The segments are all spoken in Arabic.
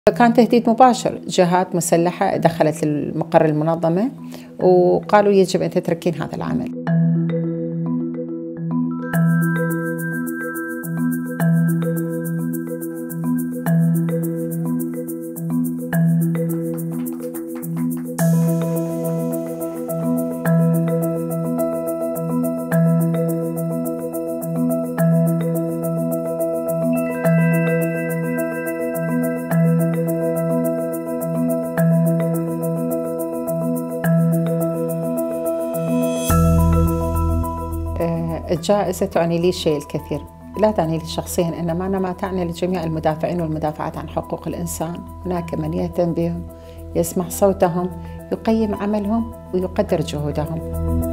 فكان تهديد مباشر، جهات مسلحة دخلت المقر المنظمة وقالوا يجب أن تتركين هذا العمل. الجائزة تعني لي الشيء الكثير، لا تعني لي شخصيا إنما أنا تعني لجميع المدافعين والمدافعات عن حقوق الإنسان. هناك من يهتم بهم، يسمع صوتهم، يقيم عملهم ويقدر جهودهم.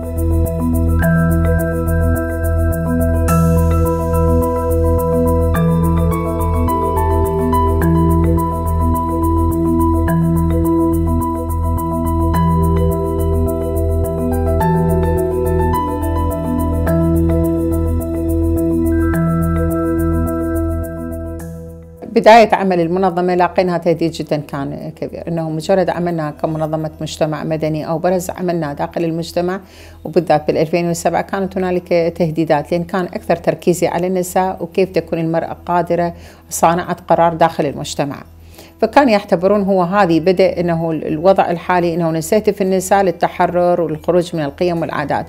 بداية عمل المنظمة لاقيناها تهديد جدا كان كبير، انه مجرد عملنا كمنظمة مجتمع مدني او برز عملنا داخل المجتمع، وبالذات بال 2007 كانت هنالك تهديدات، لان كان اكثر تركيزي على النساء وكيف تكون المرأة قادرة صانعة قرار داخل المجتمع. فكان يعتبرون هو هذه بدء انه الوضع الحالي انه نستهدف النساء للتحرر والخروج من القيم والعادات.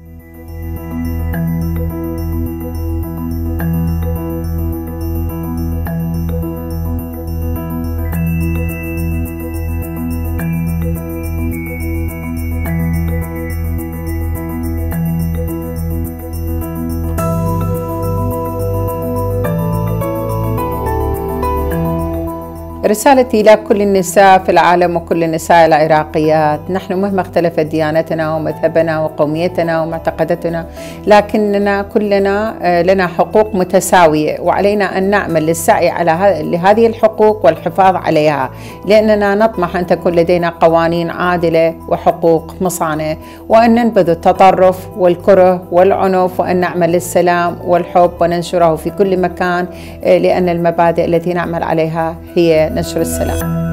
رسالتي إلى كل النساء في العالم وكل النساء العراقيات: نحن مهما اختلفت ديانتنا ومذهبنا وقوميتنا ومعتقداتنا، لكننا كلنا لنا حقوق متساوية، وعلينا أن نعمل للسعي على لهذه الحقوق والحفاظ عليها، لأننا نطمح أن تكون لدينا قوانين عادلة وحقوق مصانة، وأن ننبذ التطرف والكره والعنف، وأن نعمل للسلام والحب وننشره في كل مكان، لأن المبادئ التي نعمل عليها هي نشر السلام.